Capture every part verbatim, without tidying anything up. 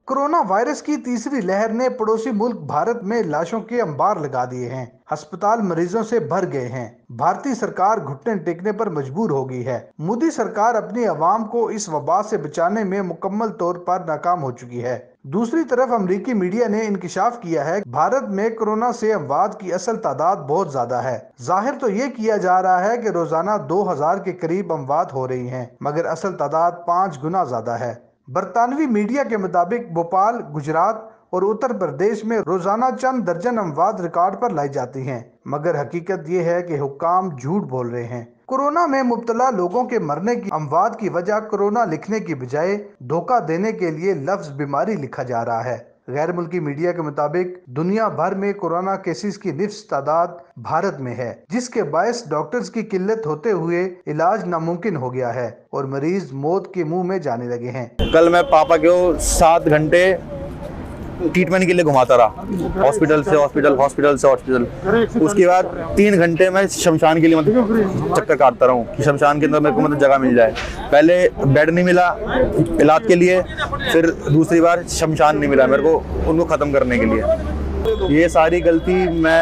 Corona virus की तीसरी लहर ने पड़ोसी मुल्क भारत में लाशों के अंबार लगा दिए हैं। अस्पताल मरीजों से भर गए हैं। भारतीय सरकार घुटने टेकने पर मजबूर हो गई है। मोदी सरकार अपनी आवाम को इस वबा से बचाने में मुकम्मल तौर पर नाकाम हो चुकी है। दूसरी तरफ अमेरिकी मीडिया ने इंकिशाफ किया है भारत में कोरोना से अमवात की असल तादाद बहुत ज्यादा है। जाहिर तो ये किया जा रहा है कि रोजाना दो हजार के करीब अमवात हो रही हैं, मगर असल तादाद पाँच गुना ज्यादा है। बरतानवी मीडिया के मुताबिक भोपाल, गुजरात और उत्तर प्रदेश में रोजाना चंद दर्जन अमवात रिकॉर्ड पर लाई जाती हैं, मगर हकीकत ये है कि हुक्काम झूठ बोल रहे हैं। कोरोना में मुब्तला लोगों के मरने की अमवात की वजह कोरोना लिखने की बजाय धोखा देने के लिए लफ्ज बीमारी लिखा जा रहा है। गैर मुल्की मीडिया के मुताबिक दुनिया भर में कोरोना केसेस की निफ्स तादाद भारत में है, जिसके बायस डॉक्टर्स की किल्लत होते हुए इलाज नामुमकिन हो गया है और मरीज मौत के मुंह में जाने लगे हैं। कल मैं पापा को सात घंटे ट्रीटमेंट के लिए घुमाता रहा, हॉस्पिटल से हॉस्पिटल हॉस्पिटल से हॉस्पिटल। उसके बाद तीन घंटे मैं शमशान के लिए मतलब चक्कर काटता रहा हूँ कि शमशान के अंदर मेरे को मतलब जगह मिल जाए। पहले बेड नहीं मिला इलाज के लिए, फिर दूसरी बार शमशान नहीं मिला मेरे को उनको ख़त्म करने के लिए। ये सारी गलती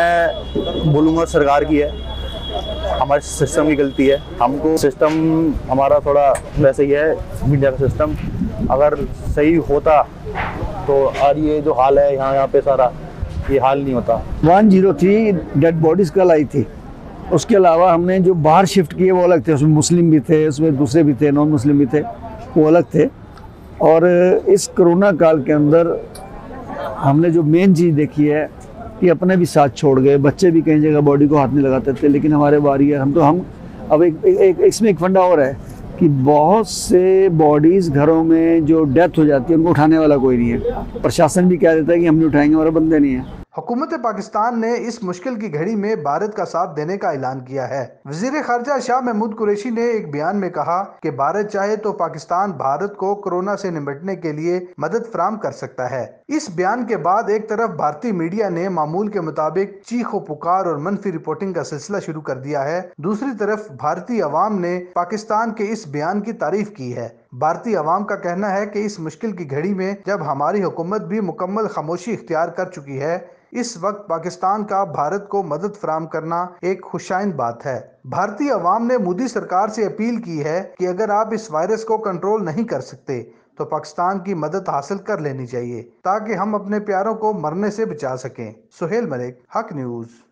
मैं बोलूँगा सरकार की है, हमारे सिस्टम की गलती है। हमको सिस्टम हमारा थोड़ा वैसे ही है, मीडिया का सिस्टम अगर सही होता तो और ये जो हाल है यहाँ यहाँ पे सारा ये हाल नहीं होता। One zero three dead bodies कल आई थी। उसके अलावा हमने जो बाहर शिफ्ट किए वो अलग थे, उसमें मुस्लिम भी थे, उसमें दूसरे भी थे, नॉन मुस्लिम भी थे, वो अलग थे। और इस कोरोना काल के अंदर हमने जो मेन चीज़ देखी है कि अपने भी साथ छोड़ गए, बच्चे भी कई जगह बॉडी को हाथ नहीं लगाते थे, लेकिन हमारे बारी है हम तो हम अब एक, एक, एक इसमें एक फंडा और है कि बहुत से बॉडीज़ घरों में जो डेथ हो जाती है उनको उठाने वाला कोई नहीं है। प्रशासन भी कह देता है कि हम नहीं उठाएंगे, हमारे बंदे नहीं है। हुकूमत पाकिस्तान ने इस मुश्किल की घड़ी में भारत का साथ देने का ऐलान किया है। वजीर खारजा शाह महमूद कुरैशी ने एक बयान में कहा कि भारत चाहे तो पाकिस्तान भारत को कोरोना से निपटने के लिए मदद फराम कर सकता है। इस बयान के बाद एक तरफ भारतीय मीडिया ने मामूल के मुताबिक चीखो पुकार और मनफी रिपोर्टिंग का सिलसिला शुरू कर दिया है। दूसरी तरफ भारतीय अवाम ने पाकिस्तान के इस बयान की तारीफ की है। भारतीय अवाम का कहना है कि इस मुश्किल की घड़ी में जब हमारी हुकूमत भी मुकम्मल खामोशी इख्तियार कर चुकी है, इस वक्त पाकिस्तान का भारत को मदद फराम करना एक खुशाइन बात है। भारतीय अवाम ने मोदी सरकार से अपील की है कि अगर आप इस वायरस को कंट्रोल नहीं कर सकते तो पाकिस्तान की मदद हासिल कर लेनी चाहिए ताकि हम अपने प्यारों को मरने से बचा सकें। सुहेल मलिक, हक न्यूज़।